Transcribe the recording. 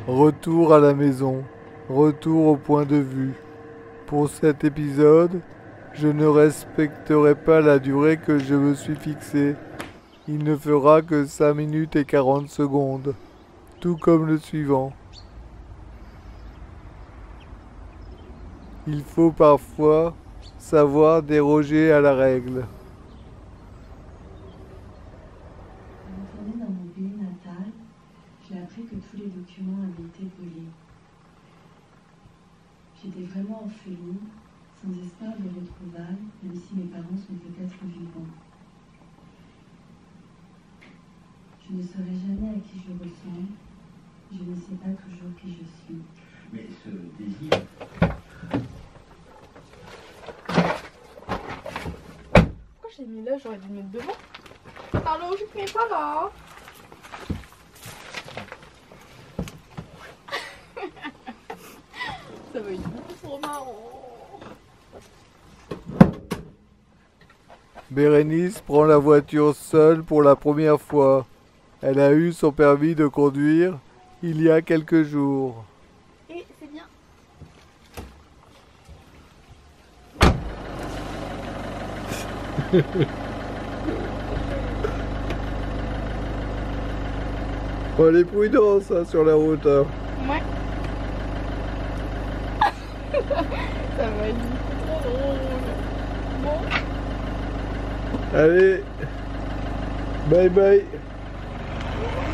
Retour à la maison, retour au point de vue. Pour cet épisode, je ne respecterai pas la durée que je me suis fixée. Il ne fera que 5 minutes et 40 secondes, tout comme le suivant. Il faut parfois savoir déroger à la règle. Retournée dans mon pays natal, j'ai appris que tous les documents avaient été volés. J'étais vraiment orpheline, sans espoir de retrouvailles, même si mes parents sont peut-être vivants. Je ne saurai jamais à qui je ressemble, je ne sais pas toujours qui je suis. Mais ce désir... Pourquoi j'ai mis là? J'aurais dû mettre devant. Allô, je ne pas là. Ça va être beaucoup trop marrant. Bérénice prend la voiture seule pour la première fois. Elle a eu son permis de conduire il y a quelques jours. Et c'est bien. Oh, elle est prudente hein, sur la route. Hein. Ouais. Ça va être beaucoup trop drôle. Bon. Allez, bye bye.